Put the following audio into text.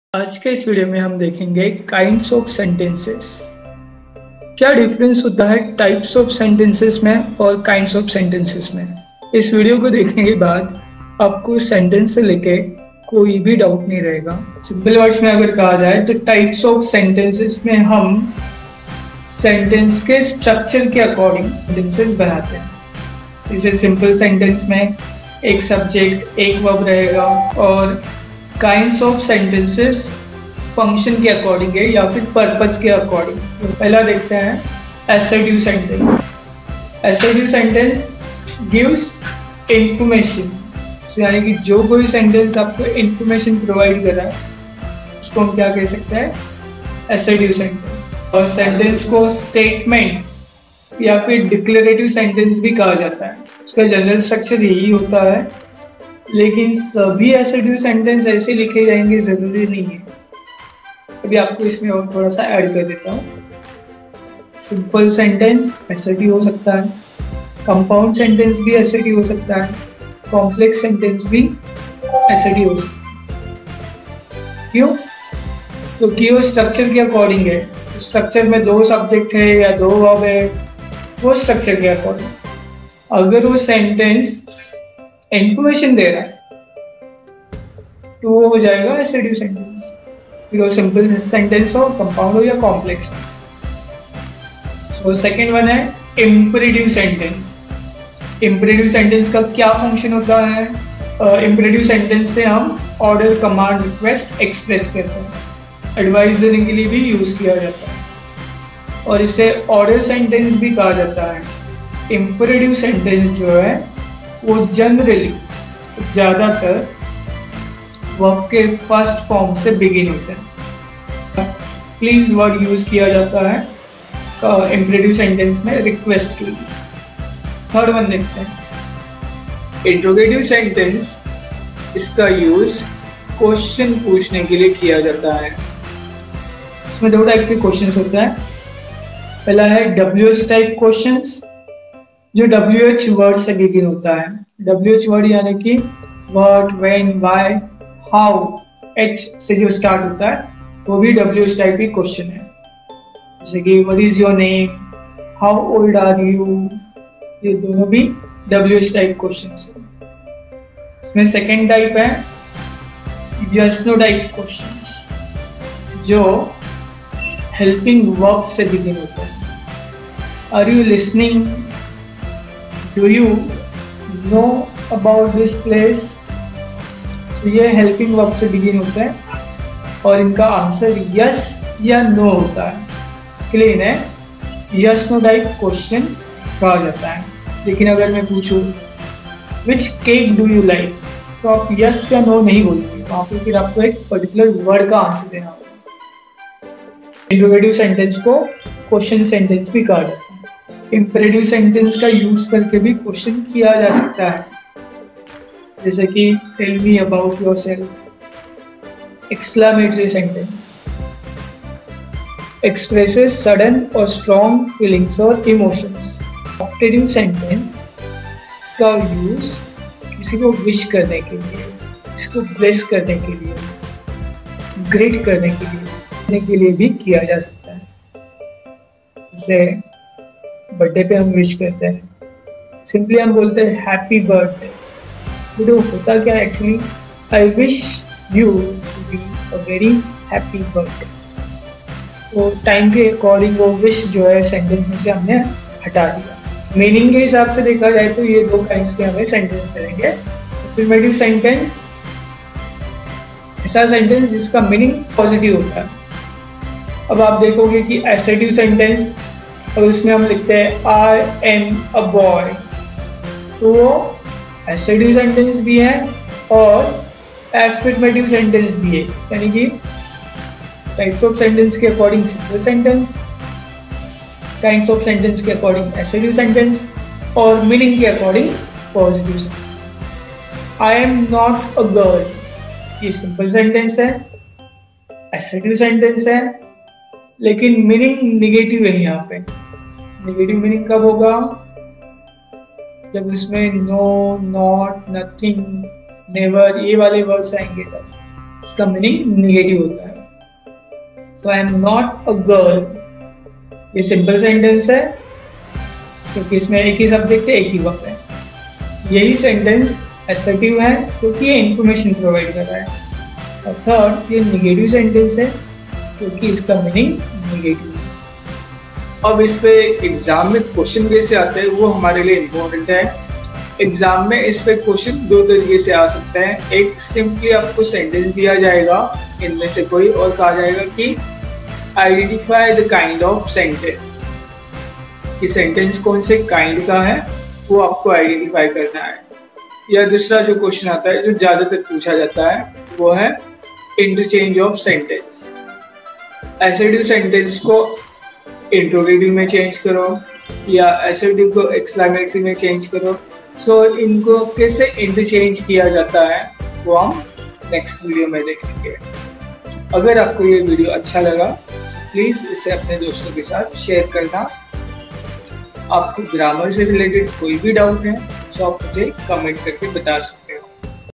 आज के इस वीडियो में हम देखेंगे काइंड्स ऑफ सेंटेंसेस। क्या डिफरेंस होता है टाइप्स ऑफ सेंटेंसेस में और काइंड्स ऑफ सेंटेंसेस में। इस वीडियो को देखने के बाद आपको सेंटेंस से लेके कोई भी डाउट नहीं रहेगा। सिंपल वर्ड्स में अगर कहा जाए तो टाइप्स ऑफ सेंटेंसेस में हम सेंटेंस के स्ट्रक्चर के अकॉर्डिंग सेंटेंसेस बनाते हैं। जैसे सिंपल सेंटेंस में एक सब्जेक्ट एक वर्ब रहेगा और काइंड्स ऑफ सेंटेंसेस फंक्शन के अकॉर्डिंग है या फिर पर्पस के अकॉर्डिंग। तो पहला देखते हैं assertive sentence. Assertive sentence gives information, यानी कि जो कोई सेंटेंस आपको इंफॉर्मेशन प्रोवाइड कर रहा है उसको हम क्या कह सकते हैं, एसर्टिव सेंटेंस। और सेंटेंस को स्टेटमेंट या फिर डिक्लेरेटिव सेंटेंस भी कहा जाता है। उसका जनरल स्ट्रक्चर यही होता है, लेकिन सभी एसर्टिव सेंटेंस ऐसे लिखे जाएंगे जरूरी नहीं है। अभी आपको इसमें और थोड़ा सा ऐड कर देता हूँ। सिंपल सेंटेंस एसर्टिव हो सकता है, कंपाउंड सेंटेंस भी एसर्टिव हो सकता है, कॉम्प्लेक्स सेंटेंस भी एसर्टिव हो सकता है। क्यों? क्योंकि वो स्ट्रक्चर के अकॉर्डिंग है। स्ट्रक्चर में दो सब्जेक्ट है या दो वर्ब है, वो स्ट्रक्चर के अकॉर्डिंग। अगर वो सेंटेंस इंफॉर्मेशन दे रहा है तो वो हो जाएगा एसर्टिव सेंटेंस, फिर वो सिंपल सेंटेंस हो, कंपाउंड हो या कॉम्प्लेक्स हो। सो सेकंड वन है इंपेरेटिव सेंटेंस। इंपेरेटिव सेंटेंस का क्या फंक्शन होता है? इंपेरेटिव सेंटेंस से हम ऑर्डर, कमांड, रिक्वेस्ट एक्सप्रेस करते हैं, एडवाइस देने के लिए भी यूज किया जाता है और इसे ऑर्डर सेंटेंस भी कहा जाता है। इंपेरेटिव सेंटेंस जो है वो जनरली ज़्यादातर वर्ब के फर्स्ट फॉर्म से बिगिन होते हैं। प्लीज वर्ड यूज किया जाता है इंपेरेटिव सेंटेंस में रिक्वेस्ट के लिए। थर्ड वन देखते हैं इंट्रोगेटिव सेंटेंस। इसका यूज क्वेश्चन पूछने के लिए किया जाता है। इसमें दो टाइप के क्वेश्चंस होते हैं। पहला है WH टाइप क्वेश्चंस, जो WH वर्ड से बिगिन होता है। WH वर्ड यानी कि what, when, why, how, H से जो स्टार्ट होता है वो भी WH टाइप की क्वेश्चन है। जैसे कि what is your name, how old are you, ये दोनों भी WH टाइप क्वेश्चंस हैं। इसमें सेकंड टाइप है यस नो टाइप क्वेश्चंस, जो हेल्पिंग वर्ब से बिगिन होता है। Are you listening, Do you know about this place? So ये हेल्पिंग वर्ब से बिगिन होता है और इनका आंसर यस या नो होता है। इसके लिए इन्हें यस नो टाइप क्वेश्चन कहा जाता है। लेकिन अगर मैं पूछूं which cake do you like, तो आप यस या नो नहीं बोलेंगे, वहाँ पे फिर आपको एक पर्टिकुलर वर्ड का आंसर देना होगा। इंट्रोगेटिव सेंटेंस को क्वेश्चन सेंटेंस भी कहा जाता है। इंपेरेटिव सेंटेंस का यूज करके भी क्वेश्चन किया जा सकता है, जैसे कि tell me about yourself. Exclamatory sentence expresses sudden और स्ट्रॉन्ग फीलिंग्स और इमोशंस। ऑप्टेटिव सेंटेंस, इसका यूज किसी को विश करने के लिए, किसी को ब्लेस करने के लिए, ग्रेट करने के लिए भी किया जा सकता है। जैसे बर्थडे पे हम विश करते हैं, सिंपली हम बोलते हैं हैप्पी बर्थडे। तो होता क्या actually, I wish you to be a very happy birthday. तो टाइम के अकॉर्डिंग वो विश जो है सेंटेंस में से हमने हटा दिया। मीनिंग के हिसाब से देखा जाए तो ये दो काइंड से हमें सेंटेंस मिलेंगे। अफर्मेटिव सेंटेंस ऐसा सेंटेंस जिसका मीनिंग पॉजिटिव होता है। अब आप देखोगे कि असर्टिव सेंटेंस, और उसमें हम लिखते हैं आई एम अ बॉय, तो वो असर्टिव सेंटेंस भी है और एफर्मेटिव सेंटेंस भी है। यानी कि टाइप्स ऑफ सेंटेंस के according simple sentence, kinds of sentence के अकॉर्डिंग असर्टिव सेंटेंस और मीनिंग के according positive sentence. I am not a girl, ये सिंपल सेंटेंस है, असर्टिव सेंटेंस है, लेकिन मीनिंग निगेटिव है। यहाँ पे नेगेटिव मीनिंग कब होगा? जब उसमें नो, नॉट, नथिंग, नेवर ये वाले वर्ड्स आएंगे तब। इसका मीनिंग निगेटिव होता है। तो I am not a girl, ये सिंपल सेंटेंस है क्योंकि इसमें एक ही सब्जेक्ट है, एक ही वर्ब है। यही सेंटेंस असर्टिव है क्योंकि ये इंफॉर्मेशन प्रोवाइड कर रहा है। और थर्ड, ये निगेटिव सेंटेंस है क्योंकि इसका मीनिंग निगेटिव है। अब इस पे एग्जाम में क्वेश्चन कैसे आते हैं वो हमारे लिए इम्पोर्टेंट है। एग्जाम में इस पे क्वेश्चन दो तरीके से आ सकते हैं। एक, सिंपली आपको सेंटेंस दिया जाएगा इनमें से कोई और कहा जाएगा कि identify the kind of sentence, कि सेंटेंस कौन से काइंड का है वो आपको आइडेंटिफाई करना है। या दूसरा जो क्वेश्चन आता है जो ज्यादातर पूछा जाता है वो है interchange of sentence. Assertive sentence को इंट्रोगेटिव में चेंज करो या असर्टिव को एक्सक्लेमेटरी में चेंज करो। सो इनको कैसे इंटरचेंज किया जाता है वो हम नेक्स्ट वीडियो में देखेंगे। अगर आपको ये वीडियो अच्छा लगा तो प्लीज इसे अपने दोस्तों के साथ शेयर करना। आपको ग्रामर से रिलेटेड कोई भी डाउट है तो आप मुझे कमेंट करके बता सकते हैं।